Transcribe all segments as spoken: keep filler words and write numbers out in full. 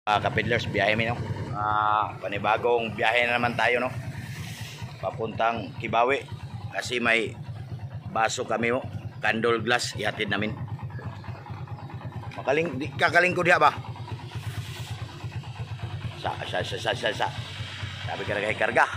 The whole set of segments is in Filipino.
Uh, kapidlers, biyahe mi no. Uh, panibagong biyahe na naman tayo no. Papuntang Kibawe kasi may baso kami mo, candle glass ihatid namin. Makaling di kakaling ko diha ba? Sa sa sa sa sa. sa. Sabi ka kay karga.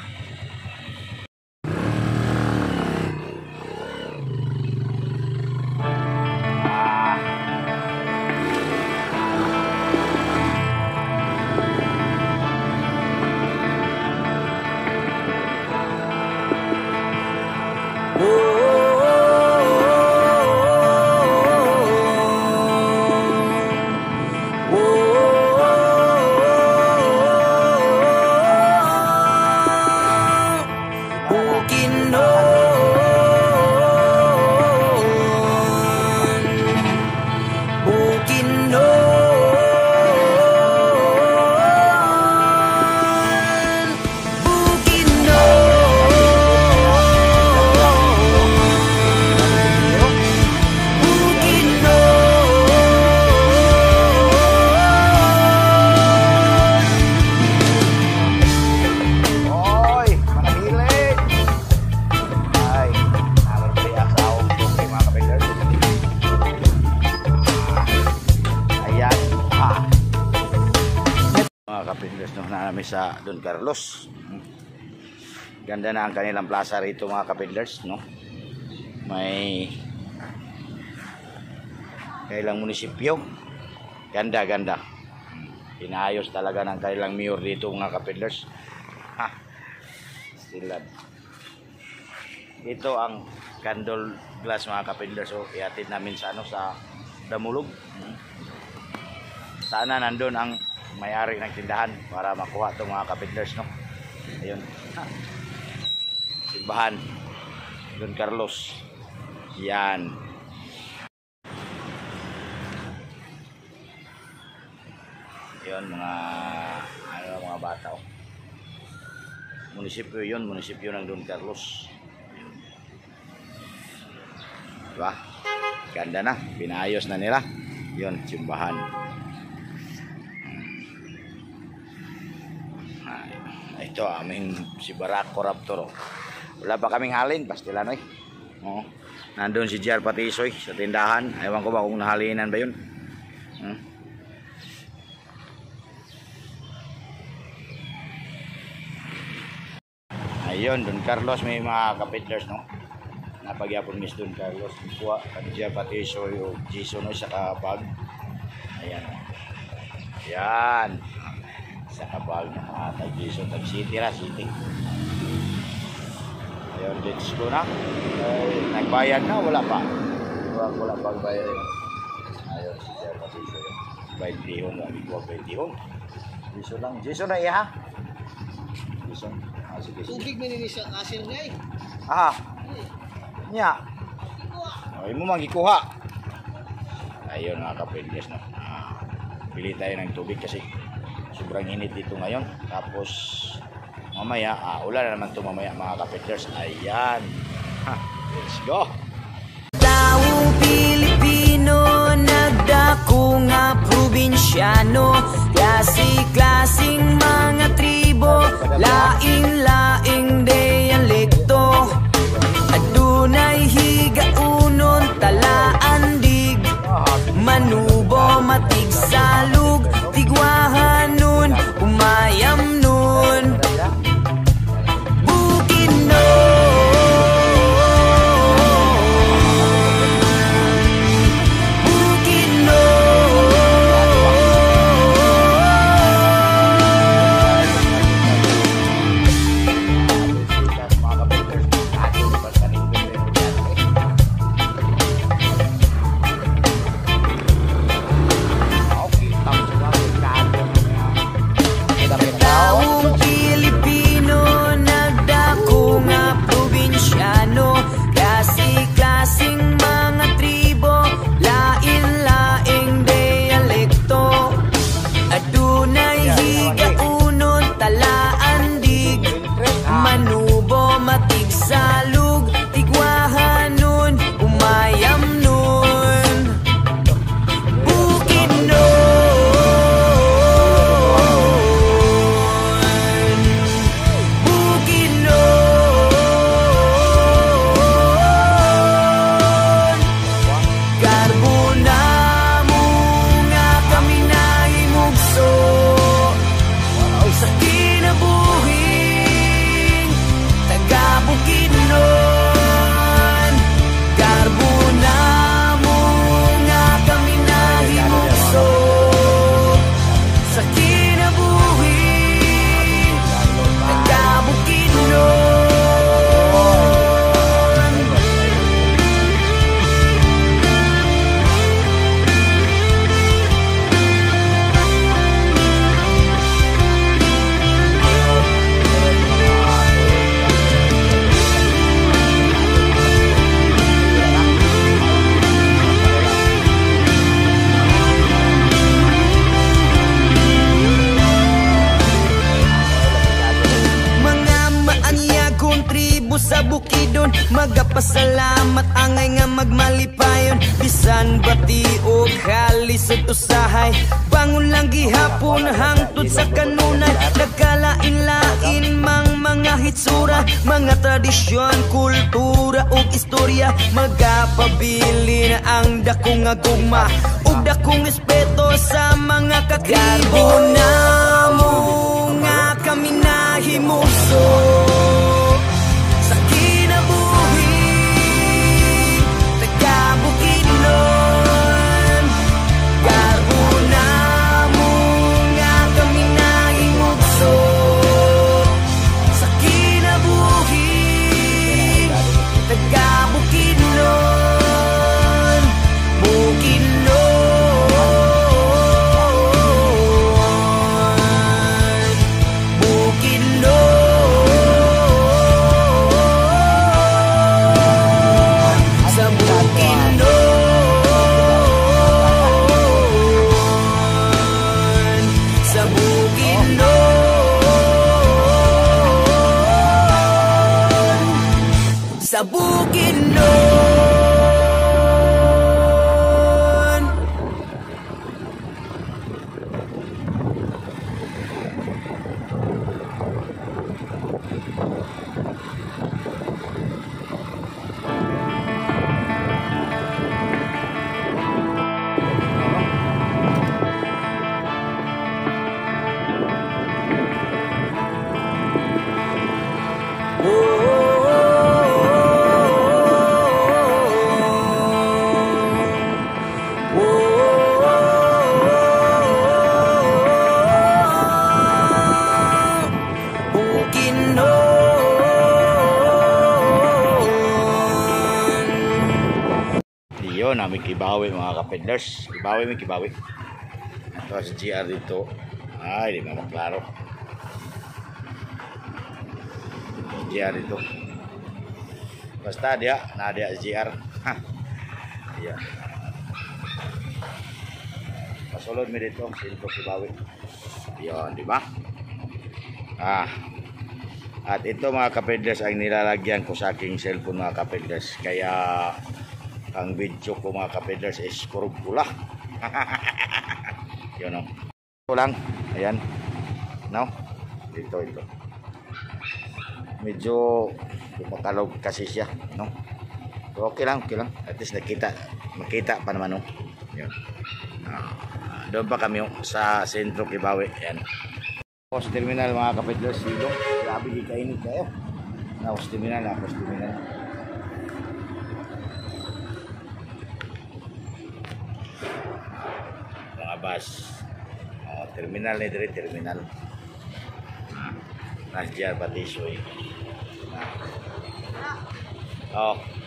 Kapidlers no, na namin sa Don Carlos. Ganda na ang kanilang plaza rito mga kapidlers no. May kailang munisipyo. Ganda ganda. Inaayos talaga ng kailang mayor dito mga kapidlers. Ha. Stilad. Ito ang candle glass mga kapidlers. So ihatid namin sa ano sa Damulog. Sana nandun ang may-ari ng tindahan para makuha itong mga kapidlers no. Ayun. Simbahan Don Carlos. Yan. Ayun mga ano mga bata oh. Munisipyo yun, munisipyo ng Don Carlos. Diba? Ganda na, pinaayos na nila. Yun, simbahan. Ito aming si Barako Raptor. Wala pa kaming halin, pastilan oy. Oo. Nandoon si Jar Patisoy sa tindahan. Ewan ko ba kung nahalinan ba 'yun. Hmm. Ayun, Don Carlos may mga kapidlers no. Napagyapon Miss Don Carlos, kuha kay Jar Patisoy o Jason no sa kabag. Ayan. Yan. Sa kabal na mga tag-Jason, tag-City ra, City. Ayun, let's go na. Ay, nagbayad na, wala pa. Wala, wala pang bayad. Ayun, si Jar Patisoy. Baitihon, lagi ko baitihon. Jason lang. Jason na iya ha? Jason. Ah, sige, sige. Tubig mininis ang asin niya eh. Ah, niya. Ay mo magikuha. Ayun mga kapidlers no. Ah, pili tayo ng tubig kasi sobrang init dito ngayon. Tapos mamaya, ah, ulan na naman ito mamaya mga kapidlers. Ayan. Ha, let's go. Taong Pilipino, nagdako nga probinsyano, klase-klaseng mga tribo, laing-laing dialekto, adunay higaunon, talaan-dig, manubo, matigsalug, tigwahan nun, umayam nun, Bukidnon, Bukidnon. sa bukidon, magapasalamat angay nga magmalipayon. Bisan bati o kalisod usahay, bangon lang gihapon hangtod sa kanunay. Nagkalain-lain mang mga hitsura, mga tradisyon, kultura ug istorya. Magapabili na ang dakong nga gugma ug dakong respeto sa mga katribo. Na mo nga kami nahimuso sa kinabuhi, taga-Bukidnon. Garbo na mo nga kami nahimuso sa kinabuhi, taga-Bukidnon. Sa Bukidnon. Yun, namin kibawi mga kapedlers. Kibawi, may kibawi. Ito sa G R dito. Ay, di mo maklaro. G R dito. Basta dia, na dia G R. Ha. Iya. Pasulod mi dito, sintro kibawi. Yun, di ba? Ah. At ito mga kapedlers ang nilalagyan ko sa aking cellphone mga kapedlers. Kaya ang video ko mga kapedlers is kurog pula. Yun o. Ito lang. Ayan. No? Dito, ito. Medyo kumakalog kasi siya. No? So, okay lang, okay lang. At least nakita. Makita pa naman o. Yun. Uh, doon pa kami o, sa sentro Kibawi. Ayan. Post terminal mga kapedlers. Silo. Grabe di kainit kayo. Na post terminal, na post terminal. Bus. Oh, terminal ni dire terminal. Ah. Nasjar Batisoy. Ah. Oh.